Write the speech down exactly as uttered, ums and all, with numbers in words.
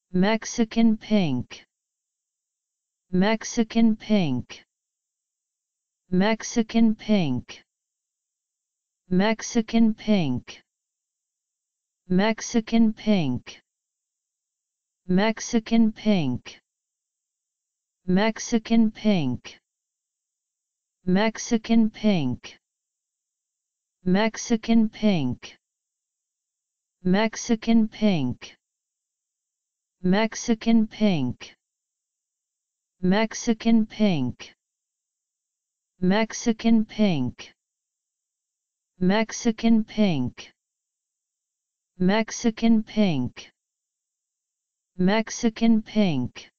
Mexican pink, Mexican pink, Mexican pink, Mexican pink, Mexican pink, Mexican pink, Mexican pink, Mexican pink, Mexican pink, Mexican pink, Mexican pink, Mexican pink, Mexican pink, Mexican pink, Mexican pink, Mexican pink,